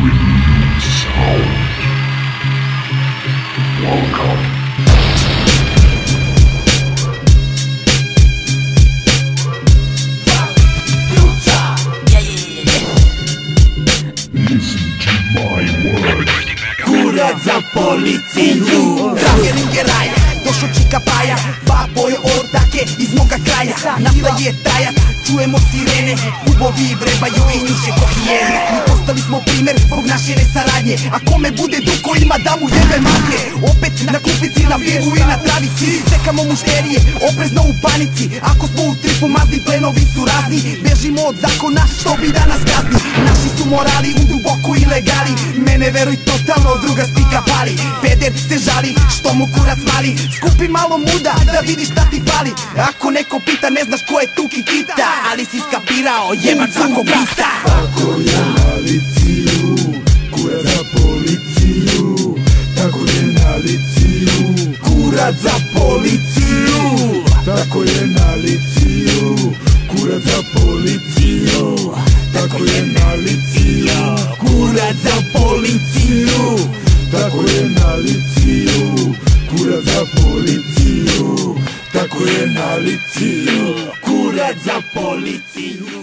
Kurac za policiju, Rakelingeraj, došo čika baja, baboje ortake iz moga kraja. Nastaje tajac, čujemo sirene, kubovi vrebaju i njuše ko hijene. Mi postali smo primer zbog naše nesaradnje, a kome bude duko ima da mu jebe matke. Opet na klupici, na pivu i na travici, čekamo mušterije, oprezno u panici. Ako smo u tripu mazni, plenovi su razni, bežimo od zakona što bi da nas kazni. Naši su morali u duboko ilegali, mene veruj totalno druga spika pali. Peder se žali što mu kurac mali, skupi malo muda da vidiš šta ti fali. Ako neko pita ne znaš ko je tu Kikita, ali si skapirao jeban svakog pita. Ako je na liciju, kurac za policiju. Tako je na liciju, Kurac za policiju. tako je na liciju, kurac za policiju. Tako je na liciju, Kurac za policiju. tako je na liciju, kurac za policiju. Tako je na liciju, Kurac za policiju.